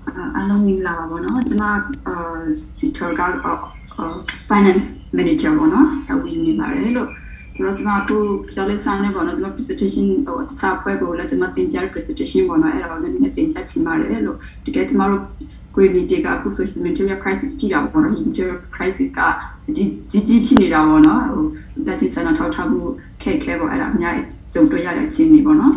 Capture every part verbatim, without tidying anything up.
အားလုံးမင်္ဂလာပါပေါ့နော်ကျွန်မအာစီထော်က finance manager ပေါ့နော်တာဝန်နေပါတယ်လို့ဆိုတော့ကျွန်မအခုပြောလေးစားနေပေါ့နော်ကျွန်မ presentation ဟိုတခြားဖွဲ့ကိုလည်းကျွန်မတင်ပြတဲ့ presentation ပေါ့နော်အဲ့ဒါကိုလည်းနည်းနည်းတင်ပြချင်ပါတယ်လို့တကယ်ကျွန်တော်တို့ grade တွေကအခုဆို humanitarian crisis ကြည့်ရပေါ့နော် humanitarian crisis ကကြီးကြီးဖြစ်နေတာပေါ့နော်ဟိုတချို့ဆန္ဒထောက်ထားမှုခက်ခဲပေါ့အဲ့ဒါအများကြီးကြုံတွေ့ရတဲ့အချင်းတွေပေါ့နော်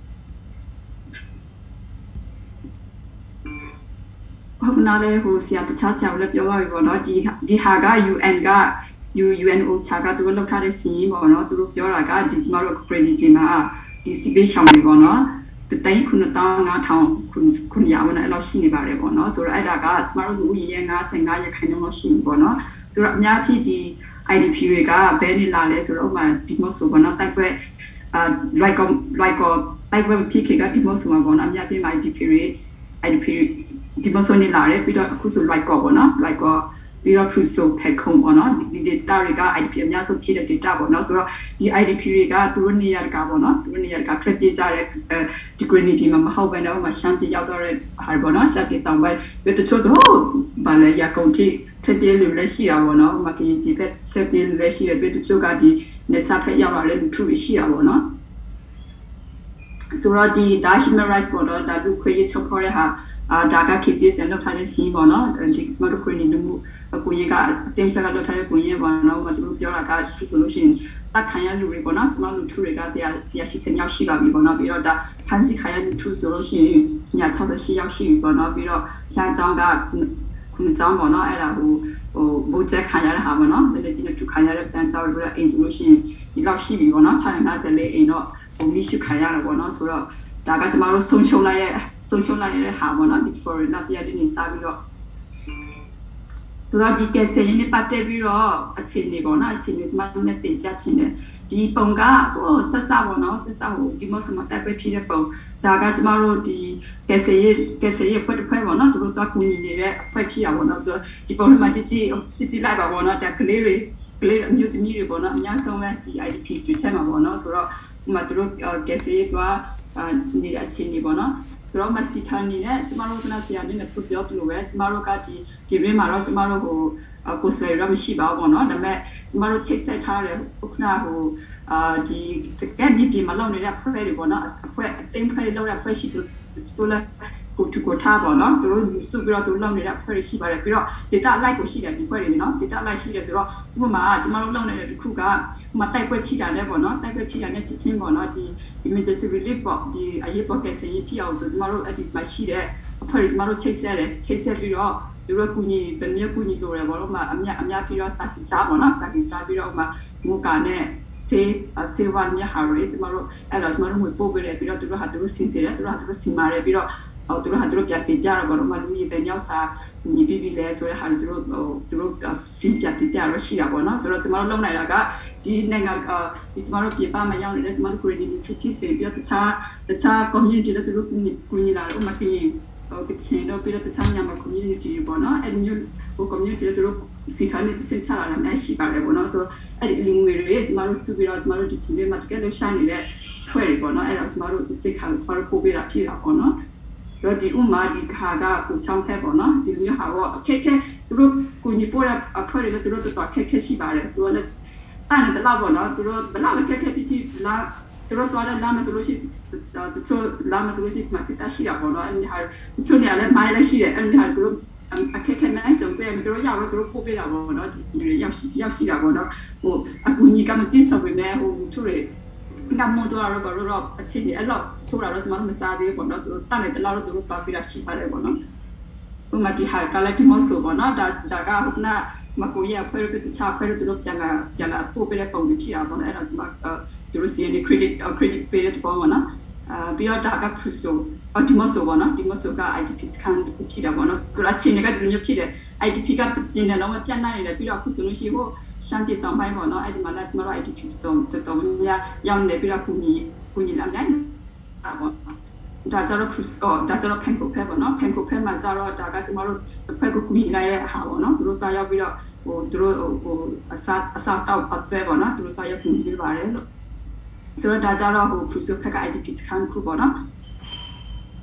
ဟုတ်နားလေဟိုဆရာတခြားဆရာလည်းပြောသွားပြီပေါ့နော်ဒီဒီဟာက U N က U N O ချာကသူတို့လောက်ထားတဲ့စီးပေါ့နော်သူတို့ပြောတာကဒီကျမတို့ credit တွေမှာဒီစီပေးချောင်းတွေပေါ့နော်တသိန်းခုနှစ်သောင်းငါးထောင်ခုခုရပါတော့အဲ့လိုရှိနေပါတယ်ပေါ့နော်ဆိုတော့အဲ့ဒါကကျမတို့လူကြီးရဲ့55ရခိုင်နှုန်းလောက်ရှိပြီပေါ့နော်ဆိုတော့အများကြီးဒီ I D P တွေကဘယ်နေလာလဲဆိုတော့ဥပမာဒီမို့ဆိုပေါ့နော်တိုက်ပွဲအာ like like တိုက်ပွဲဖြစ်ခဲ့ကဒီမို့ဆိုမှာပေါ့နော်အများကြီး I D P တွေ I D P ဒီမဆိုနေလာတယ်ပြီးတော့အခုဆို like ကောပေါ့နော် like ကောပြီးတော့ crucial pet ခုံပေါ့နော်ဒီ data တွေက I D P အများဆုံးဖြစ်တဲ့ data ပေါ့နော်ဆိုတော့ဒီ I D P တွေကသူတို့နေရာတကာပေါ့နော်သူတို့နေရာတကာထွက်ပြေးကြတဲ့ဒီ community မှာမဟုတ်ဘဲတော့မှရှမ်းပြည်ရောက်တော့တဲ့ဟာပေါ့နော်ရှမ်းပြည်တောင်ပိုင်းပြီးတော့ချို့ဆိုဘာလဲရကုန်တိထွက်ပြေးလူလည်းရှိတာပေါ့နော်မကရင်ဒီဘက်ထွက်ပြေးလူလည်းရှိတယ်ပြီးတော့ချို့ကဒီနေစာဖက်ရောက်လာတဲ့လူထုရှိတာပေါ့နော်ဆိုတော့ဒီဒါ human rights ပေါ့နော်ဒါလူခွေးချုပ်ခေါ်တဲ့ဟာအာဒါက cases နဲ့လောက်ထားတဲ့စီးပေါ့နော်ဒီကျမတို့ကိုနေလူမှုကိုရင်ကအတင်းဖက်ကလောက်ထားတဲ့ကိုရင်ပေါ့နော်မသူတို့ပြောတာကဆိုလို့ရှိရင်တက်ခံရလူတွေပေါ့နော်ကျမတို့လူထုတွေကတရားတရားရှိစင်ရောက်ရှိပါပြီပေါ့နော်ပြီးတော့ဒါဖန်စီခါရလူထုဆိုလို့ရှိရင်ညာ၆၈ရောက်ရှိပြီပေါ့နော်ပြီးတော့ဖျားချောင်းကခုနှစ်ချောင်းပေါ့နော်အဲ့ဒါဟိုဟိုဘိုးချက်ခံရတဲ့ဟာပေါ့နော်တကယ်ချင်းတူခံရတဲ့တန်းချောင်းတွေအိမ်ဆိုလို့ရှိရင်ဒီလောက်ရှိပြီပေါ့နော်၆၅၄အိမ်တော့ဘုံမိရှုခံရတာပေါ့နော်ဆိုတော့ဒါကကျမတို့ဆုံးရှုံးလိုက်ရဲ့ဆုံးရှုံးလိုက်ရဲ့ဟာပေါ့နော်ဒီ foreign လာပြတဲ့နေစားပြီးတော့ဆိုတော့ဒီကဲဆယ်ရင်းနဲ့ပတ်သက်ပြီးတော့အခြေအနေပေါ့နော်အခြေအနေကျမတို့နဲ့တင်ပြချင်တယ်ဒီပုံကဟိုဆက်စပေါ့နော်ဆက်စဟိုဒီမို့စမတက်ပဲဖြစ်တဲ့ပုံဒါကကျမတို့ဒီကဲဆယ်ရကဲဆယ်ရဖွဲ့တစ်ဖွဲ့ပေါ့နော်သူတို့ကကူညီနေတဲ့အဖွဲ့ဖြစ်ရပါတော့ဆိုတော့ဒီပုံမှာကြည့်ကြည့်ကြည့်ကြည့်လိုက်ပါပေါ့နော်ဒါကလေးတွေကလေးအမျိုးသမီးတွေပေါ့နော်အများဆုံးပဲဒီ I D P တွေထဲမှာပေါ့နော်ဆိုတော့ဒီမှာသူတို့ကဲဆယ်ရကအာနေအချင်းနေပေါ့နော်ဆိုတော့မစီထန်နေနဲ့ကျမတို့ကဆရာနေနဲ့ပြောသလိုပဲကျမတို့ကဒီဒီရင်းမှာတော့ကျမတို့ဟိုကိုယ်စားရမရှိပါဘူးပေါ့နော်ဒါပေမဲ့ကျမတို့ချိတ်ဆက်ထားတဲ့ဥက္ကနာဟိုအာဒီတကယ်ဒီဒီမလောက်နေတဲ့ဖွဲ့တွေပေါ့နော်အဖွဲ့အသိဖွဲ့တွေလောက်တဲ့ဖွဲ့ရှိသူတို့လည်းကိုတူကိုထားပေါ့နော်သူတို့ယူစုပြီးတော့သူလောက်နေတဲ့ဖွဲ့ရှိပါတယ်ပြီးတော့ data like ကိုရှိတယ်ဒီဖွဲ့တွေနော် data like ရှိတယ်ဆိုတော့ဥပမာကျမတို့လောက်နေတဲ့တစ်ခုကဥပမာတိုက်ပွဲဖြစ်တာနဲ့ပေါ့နော်တိုက်ပွဲဖြစ်တာနဲ့ချက်ချင်းပေါ့နော်ဒီ emergency relief ပေါ့ဒီအရေးပေါ်ကယ်ဆယ်ရေးဖြစ်အောင်ဆိုကျမတို့အဲ့ဒီမှာရှိတဲ့အဖွဲ့တွေကျမတို့ချိတ်ဆက်တယ်ချိတ်ဆက်ပြီးတော့သူတို့ကူညီဗမာကူညီလို့ရပေါ့နော်အများအများပြီးတော့စာစီစားပေါ့နော်စာစီစားပြီးတော့မှမူကာနဲ့စေစေဝါမြဟာရီကျမတို့အဲ့တော့ကျမတို့ဝင်ပို့ပေးတယ်ပြီးတော့သူတို့ဟာသူတို့စင်စေတယ်သူတို့ဟာသူတို့စင်မာတယ်ပြီးတော့ဟိုသူတို့ဟာသူတို့ပြန်ပြပြရပါတော့မလူကြီးပဲညောက်စာညီပြီးပြီလဲဆိုတဲ့ဟာသူတို့ဟိုသူတို့စင်ပြပြပြရရှိတာပေါ့နော်ဆိုတော့ကျမတို့လုံနိုင်တာကဒီနိုင်ငံဒီကျမတို့ပြပမှာရောက်နေတဲ့ကျမတို့ credit သူဖြစ်စေပြီးတော့တခြားတခြား community တွေသူတို့ကူညီလာတော့မတင်ဟိုကချင်တော့ပြီးတော့တခြားညမှာ community ပေါ့နော်အဲ့မျိုးဟို community တွေသူတို့စီထားနေတဲ့စင်ထားလာတဲ့ရှိပါတယ်ပေါ့နော်ဆိုတော့အဲ့ဒီလူငွေတွေကျမတို့စုပြီးတော့ကျမတို့ဒီ team တွေမှာတကယ်လို့ရှာနေတဲ့ဖွဲ့တွေပေါ့နော်အဲ့တော့ကျမတို့ဒီစိတ်ခါကျမတို့ပို့ပေးတာဖြစ်တာပေါ့နော်ဆိုတော့ဒီဥမာဒီခါကကိုချောင်းဖက်ပေါ့နော်ဒီမျိုးဟာတော့အခက်ခဲသူတို့ကိုညီပို့တဲ့အဖွဲတွေသူတို့တော်တော်ခက်ခဲရှိပါတယ်သူကလည်းတာနေတော့ပေါ့နော်သူတို့ဘလောက်ခက်ခဲဖြစ်ဖြစ်လာသူတို့တော်တယ်လာမဆိုလို့ရှိတချို့လာမဆိုလို့ရှိမစစ်တရှိတာပေါ့နော်အဲ့ဒီဟာတချို့နေရာလဲမိုင်းလည်းရှိတယ်အဲ့ဒီဟာသူတို့အခက်ခဲနိုင်ကြုံတယ်သူတို့ရောက်တော့သူတို့ပို့ပေးတာပေါ့နော်ဒီရောက်ရှိရောက်ရှိတာပေါ့နော်ဟိုအခုညီကမပြည့်စုံပေမဲ့ဟိုချို့တွေကမ္ဘောတော့ဘာလို့တော့အချင်းကြီးအဲ့တော့ဆိုတာတော့ကျွန်တော်မကြားသေးဘူးပေါ့နော်ဆိုတော့တန်တယ်တော့သူတို့ပါပြီးရရှိပါတယ်ပေါ့နော်ဥမာဒီဟာကလည်းဒီမဆိုပေါ့နော်ဒါဒါကဟုတ်နာမကိုရဖဲရတဲ့ချာဖဲရတဲ့တော့ပြန်လာပြန်လာပို့ပေးတဲ့ပုံတွေဖြစ်တာပေါ့နော်အဲ့တော့ကျွန်တော်သူတို့စီနေ credit credit period ပေါ့နော်အာပြီးတော့ဒါက crucial အော်ဒီမဆိုပေါ့နော်ဒီမဆိုက I D P စကန်ဖြစ်တာပေါ့နော်ဆိုတော့အချင်းတွေကဒီလိုမျိုးဖြစ်တယ် I D P ကပြင်တယ်တော့ပြန်နိုင်တယ်ပြီးတော့အခုဆိုလို့ရှိရင်ဟိုရှမ်းပြည်တောင်ပိုင်းပေါ့နော်အဲ့ဒီမှာလည်းကျမတို့ I D P တော့တော်တော်များရောင်းနေပြီးတော့ကူညီကူညီလာနိုင်တာပေါ့ဒါကြတော့ plus အော်ဒါကြတော့ Penco Pet ပေါ့နော် Penco Pet မှာကြတော့ဒါကကျမတို့တစ်ဖက်ကိုကူညီလိုက်တဲ့ဟာပေါ့နော်သူတို့တာရောက်ပြီးတော့ဟိုသူတို့ဟိုအစားအစားတောက်ပတ်သွဲပေါ့နော်သူတို့တာရောက်ကူညီပေးပါတယ်လို့ဆိုတော့ဒါကြတော့ဟို plus Pet က I D P စကန်ခုပေါ့နော်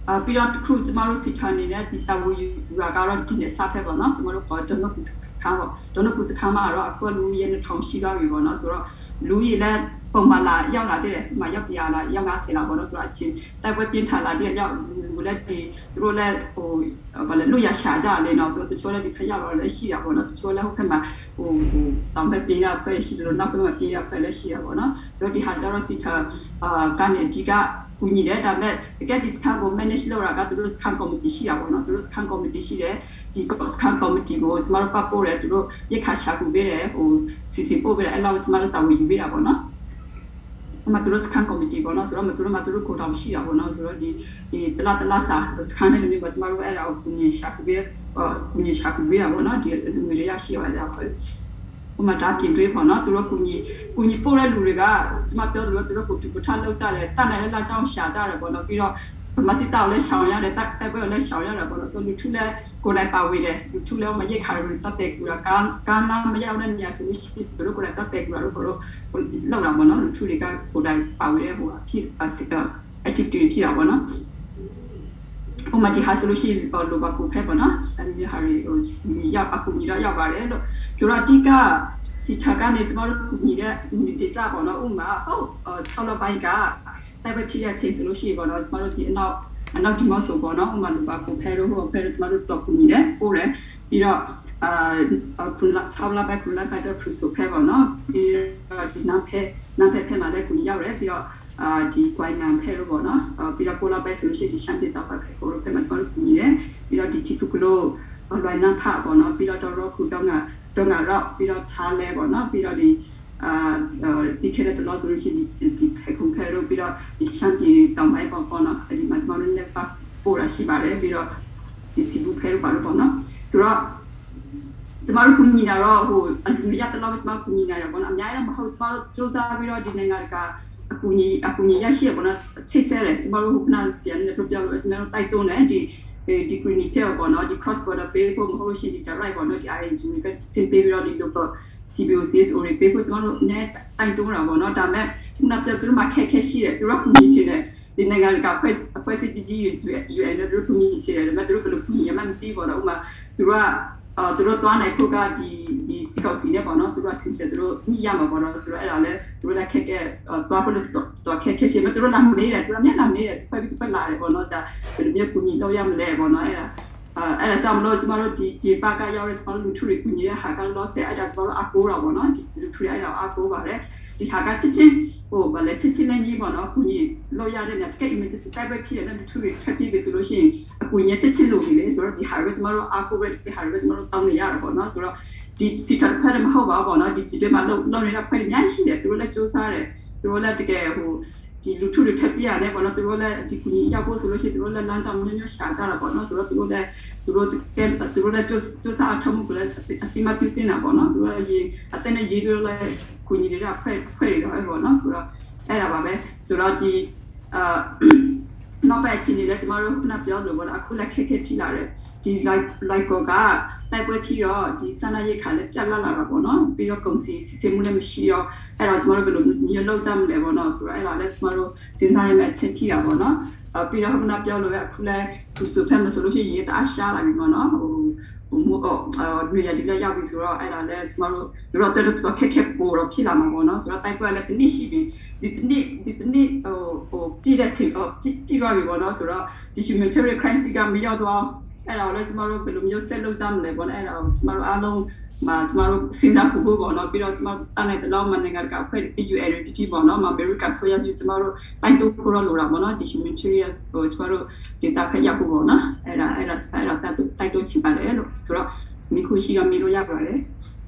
อ่าปีละคู่จะมารู้สิทธานี่เนี่ยที่ตาวอยู่ราการเราที่เนี่ยทราบแค่บ่เนาะจะมารู้พอจะนกกุศลข้าวจะนกกุศลข้าวมาเราအခုလူရင်းနဲ့ထောင်ရှိကြပြီပေါ့နော်ဆိုတော့လူရည်လည်းပုံမှန်လာရောက်လာတဲ့မှာရောက်တရားလာရောက်လာဆယ်လာပေါ့နော်ဆိုတော့အချင်းတိုက်ပွဲပြင်းထန်လာတဲ့ရောက်လူလည်းဒီသူတို့လည်းဟိုဘာလဲလူရရှာကြတယ်နော်ဆိုတော့တချို့လည်းဒီခက်ရောက်တော့လည်းရှိတာပေါ့နော်တချို့လည်းဟိုခက်မှာဟိုဟိုတောင်ဘက်ပြေးရဖက်ရှိတယ်လို့နောက်ဘက်မှာပြေးရဖက်လည်းရှိရပေါ့နော်ဆိုတော့ဒီဟာကျတော့စီတာအာကနေဒီကကူညီတယ်ဒါပေမဲ့တကယ် discount ကို manage လုပ်ရတာကသူတို့ discount committee ရှိတာပေါ့နော်သူတို့ discount committee ရှိတယ်ဒီ discount committee ကိုကျမတို့ပတ်ပို့တယ်သူတို့ရက်ခါရှာကူပေးတယ်ဟိုစီစီပို့ပေးတယ်အဲ့လောက်ကျမတို့တာဝန်ယူပေးတာပေါ့နော်မတူရစကန်ကော်မတီပေါ့နော်ဆိုတော့မတူရမတူရကိုတောင်ရှိတာပေါ့နော်ဆိုတော့ဒီဒီတလားတလားစာစကန်နဲ့လည်းကျမတို့အဲ့ဒါကိုကူညီရှာကူပေးကူညီရှာကူပေးတာပေါ့နော်ဒီလူတွေရရှိရတယ်ပေါ့ဟိုမှာဒါပြင်ပေးပေါ့နော်သူတို့ကူညီကူညီပို့တဲ့လူတွေကကျမပြောတယ်လို့သူတို့ကိုတူပထားလောက်ကြတယ်တတ်နိုင်တဲ့လမ်းကြောင်းရှာကြတယ်ပေါ့နော်ပြီးတော့မစစ်တောက်လည်းရှောင်ရတယ်တက်တက်ပွဲလည်းရှောင်ရတယ်ပေါ့နော်ဆိုလူထုလည်းကိုယ်တိုင်ပါဝေးတယ်လူထုလည်းမရိတ်ခါရလို့တက်တဲ့ကူတာကားကားလာမရောက်တဲ့နေရာဆိုလို့ရှိရင်သူတို့ကိုယ်တိုင်တက်တဲ့ကူတာတို့ကိုလောက်တာပေါ့နော်လူထုတွေကကိုယ်တိုင်ပါဝေးတဲ့ဟိုအဖြစ်အစစ်က activity ဖြစ်တာပေါ့နော်ဟိုမှာဒီဟာဆိုလို့ရှိရင်ပေါ်လိုပါကိုဖက်ပေါ့နော်အဲဒီဟာတွေဟိုရောက်အခုညီတော့ရောက်ပါတယ်လို့ဆိုတော့အတိကစီချာကနေကျမတို့ညီတဲ့ data ပေါ့နော်ဥမာဟုတ်၆လပိုင်းကတိုက်ပွဲဖြစ်တဲ့ချိန်ဆိုလို့ရှိရင်ပေါ့နော်ကျမတို့ဒီအနောက်အနောက်ဒီမှာဆိုပေါ့နော်ဥမာလိုပါကိုဖဲတော့ဟိုဖဲတော့ကျမတို့တော့ကူညီတယ်ပို့တယ်ပြီးတော့အာခုန၆လပိုင်းခုနကကျပရဆိုဖဲပေါ့နော်ပြီးတော့ဒီနောက်ဖဲနောက်ဖဲဖဲမှာလည်းကူညီရောက်တယ်ပြီးတော့အာဒီကွိုင်းငံဖဲတော့ပေါ့နော်ပြီးတော့ပိုလာပဲဆိုလို့ရှိရင်ဒီရှမ်ပီယံတော့ဖဲကိုဖဲမှာကျမတို့ကူညီတယ်ပြီးတော့ဒီတီကူကလိုလွိုင်းနာဖပေါ့နော်ပြီးတော့တော့ခုတော့ငါတော့ငါတော့ပြီးတော့ထားလဲပေါ့နော်ပြီးတော့ဒီအာဒီခေတ်တဲ့လောဆိုလို့ရှိရင်ဒီဖဲခုဖဲတော့ပြီးတော့ဒီရှမ်ပီတောင်ပိုင်းပေါ့ပေါ့နော်အဲဒီမှာကျမတို့လည်းပတ်ပို့ရရှိပါတယ်ပြီးတော့ဒီစီဘူဖဲတော့ပါတော့ပေါ့နော်ဆိုတော့ကျမတို့ကူညီတာတော့ဟိုအလူရတဲ့လောက်ကျမကူညီနေတာပေါ့နော်အများကြီးတော့မဟုတ်ကျမတို့စူးစမ်းပြီးတော့ဒီနိုင်ငံကအကူညီအကူညီရရှိရပေါ့နော်ချိတ်ဆက်တယ်ကျမတို့ဟိုကနာစီရနဲ့ပြောပြလို့ကျမတို့တိုက်တွန်းတယ်ဒီဒီ green pair ပေါ့နော်ဒီ cross border pay ဖို့မဟုတ်ရှိဒီ direct ပေါ့နော်ဒီ I N G ပဲစင်ပေးပြီးတော့ဒီ local C B O C S ကို pay ဖို့ကျမတို့နဲ့တိုက်တွန်းတာပေါ့နော်ဒါပေမဲ့ခုနပြောသူတို့မှာခက်ခဲရှိတယ်သူတို့ကူညီချင်တယ်ဒီနိုင်ငံကဖွဲ့ဖွဲ့စည်းကြီးကြီးယူယူအဲ့လိုကူညီချင်တယ်ဒါပေမဲ့သူတို့ဘယ်လိုကူညီရမှန်းမသိပေါ့နော်ဥမာသူတို့ကအော်သူတို့တွားနိုင်ဖို့ကဒီဒီစီကောက်စီနဲ့ပေါ့နော်သူတို့ဆင်တယ်သူတို့ညရမှာပေါ့နော်ဆိုတော့အဲ့ဒါလည်းသူတို့လည်းခက်ခဲတွားဖို့လို့တွားခက်ခဲရှိမှသူတို့လာမနေတယ်သူတို့မျက်နှာနေတယ်ဖက်ပြီးဖက်လာတယ်ပေါ့နော်ဒါဘယ်လိုမျိုးကူညီတော့ရမလဲပေါ့နော်အဲ့ဒါအဲ့ဒါကြောင့်မလို့ကျမတို့ဒီဒီပါကရောက်တဲ့ကျမတို့လူထုတွေကူညီတဲ့ဟာကလောဆယ်အဲ့ဒါကျမတို့အကိုးတာပေါ့နော်ဒီလူထုတွေအဲ့ဒါအကိုးပါတယ်ဒီဟာကချစ်ချင်းဟိုဗလဲချစ်ချင်းလည်းကြီးပေါ့နော်ကူညီလောက်ရတဲ့နေတကယ် emergency တိုက်ပွဲဖြစ်တဲ့လူထုတွေထပ်ပြီးပြီဆိုလို့ရှိရင်အကူညီချစ်ချင်းလို့ပြီလေဆိုတော့ဒီဟာတွေကျမတို့အကိုးပဲဒီဟာတွေကျမတို့တောင်းနေရတာပေါ့နော်ဆိုတော့ဒီစီတာဖက်မဟုတ်ပါဘူးပေါ့နော်ဒီဒီတွေမှာလောက်လောက်နေတာဖက်ညာရှိတယ်သူတို့လည်းစူးစမ်းတယ်သူတို့လည်းတကယ်ဟိုဒီလူထုတွေထပ်ပြရတယ်ပေါ့နော်သူတို့လည်းဒီကူညီရောက်ဖို့ဆိုလို့ရှိရင်သူတို့လည်းလမ်းကြောင်းမျိုးမျိုးရှာကြတာပေါ့နော်ဆိုတော့သူတို့လည်းသူတို့တကယ်သူတို့လည်းစူးစမ်းအထောက်အကူလည်းအတိမပြုတင်တာပေါ့နော်သူတို့လည်းအတဲ့နဲ့ရေးပြီးလည်းကူညီနေတာဖက်ဖက်ရတော့ပေါ့နော်ဆိုတော့အဲ့ဒါပါပဲဆိုတော့ဒီအာနောက်ပဲအချင်းတွေလည်းကျမတို့ခုနပြောလို့ပေါ့နော်အခုလည်းခက်ခဲဖြစ်လာတယ်ဒီ like like ကတိုက်ပွဲဖြစ်တော့ဒီဆန္ဒရိတ်ခါလည်းပြတ်လာလာတာပေါ့နော်ပြီးတော့ကုန်စီစီစမှုလည်းမရှိတော့အဲ့တော့ကျမတို့ဘယ်လိုမျိုးလုပ်ကြမလဲပေါ့နော်ဆိုတော့အဲ့ဒါလည်းကျမတို့စဉ်းစားရမယ့်အချက်ဖြစ်တာပေါ့နော်အပြီးတော့ခုနပြောလို့အခုလည်းသူစဖက်မဆိုလို့ရှိရင်ရေးတအားရှားလာပြီပေါ့နော်ဟိုဟိုအော်ဒီရဒီလည်းရောက်ပြီဆိုတော့အဲ့ဒါလည်းကျမတို့တို့တော့တော်ခက်ခဲပေါ်တော့ဖြစ်လာမှာပေါ့နော်ဆိုတော့တိုက်ပွဲလည်းတနည်းရှိပြီဒီတနည်းဒီတနည်းဟိုဟိုပြည်တဲ့ချိန်တော့ပြည်ပြည်ရပြီပေါ့နော်ဆိုတော့ဒီ humanitarian crisis ကမရောက်တော့အဲ့ဒါလည်းကျမတို့ဘယ်လိုမျိုးဆက်လုပ်ကြမလဲပေါ့နော်အဲ့ဒါကျမတို့အားလုံးမှာကျမတို့စဉ်းစားဖို့ပေါ့နော်ပြီးတော့ကျမတို့တန်းတဲ့လောက်မှနိုင်ငံကအဖွဲ့ P U L P P ပေါ့နော်မှာ America ဆိုရပြီးကျမတို့တိုင်းတို့ခေါ်လို့ရပါတော့ဒီ humanitarian ဟိုကျမတို့ data ဖက်ရဖို့ပေါ့နော်အဲ့ဒါအဲ့ဒါအဲ့ဒါတိုက်တို့တိုက်တို့ချင်ပါတယ်လို့ဆိုတော့မိခုရှိရမိလို့ရပါတယ်